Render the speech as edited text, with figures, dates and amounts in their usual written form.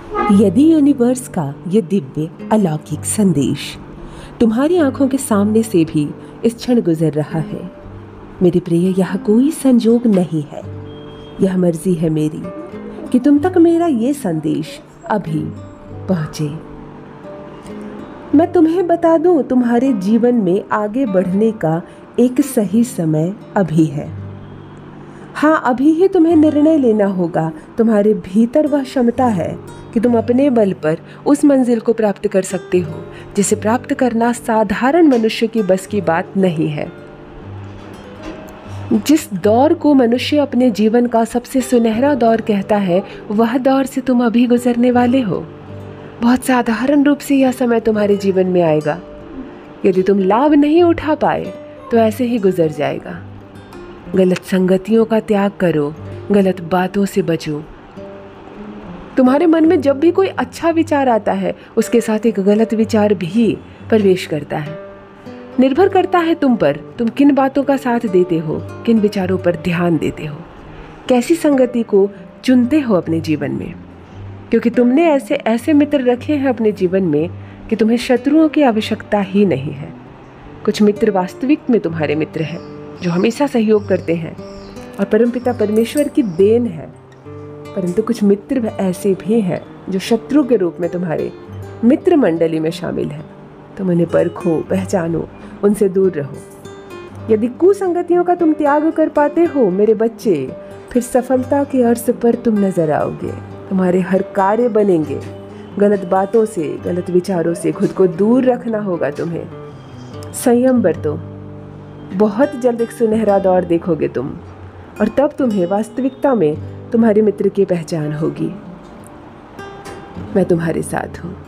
यदि यूनिवर्स का ये दिव्य अलौकिक संदेश तुम्हारी आंखों के सामने से भी इस क्षण गुजर रहा है, मेरे प्रिय, यह कोई संजोग नहीं है। यह मर्जी है मेरी कि तुम तक मेरा ये संदेश अभी पहुंचे। मैं तुम्हें बता दूं, तुम्हारे जीवन में आगे बढ़ने का एक सही समय अभी है। हाँ, अभी ही तुम्हें निर्णय लेना होगा। तुम्हारे भीतर वह क्षमता है कि तुम अपने बल पर उस मंजिल को प्राप्त कर सकते हो जिसे प्राप्त करना साधारण मनुष्य की बस की बात नहीं है। जिस दौर को मनुष्य अपने जीवन का सबसे सुनहरा दौर कहता है, वह दौर से तुम अभी गुजरने वाले हो। बहुत साधारण रूप से यह समय तुम्हारे जीवन में आएगा। यदि तुम लाभ नहीं उठा पाए तो ऐसे ही गुजर जाएगा। गलत संगतियों का त्याग करो, गलत बातों से बचो। तुम्हारे मन में जब भी कोई अच्छा विचार आता है, उसके साथ एक गलत विचार भी प्रवेश करता है। निर्भर करता है तुम पर, तुम किन बातों का साथ देते हो, किन विचारों पर ध्यान देते हो, कैसी संगति को चुनते हो अपने जीवन में। क्योंकि तुमने ऐसे मित्र रखे हैं अपने जीवन में कि तुम्हें शत्रुओं की आवश्यकता ही नहीं है। कुछ मित्र वास्तविक में तुम्हारे मित्र हैं, जो हमेशा सहयोग करते हैं और परमपिता परमेश्वर की देन है। परंतु कुछ मित्र ऐसे भी हैं जो शत्रु के रूप में तुम्हारे मित्र मंडली में शामिल हैं। तुम उन्हें परखो, पहचानो, उनसे दूर रहो। यदि कुसंगतियों का तुम त्याग कर पाते हो मेरे बच्चे, फिर सफलता के अर्श पर तुम नजर आओगे। तुम्हारे हर कार्य बनेंगे। गलत बातों से, गलत विचारों से खुद को दूर रखना होगा तुम्हें। संयम बरतो। बहुत जल्द एक सुनहरा दौर देखोगे तुम, और तब तुम्हें वास्तविकता में तुम्हारे मित्र की पहचान होगी। मैं तुम्हारे साथ हूँ।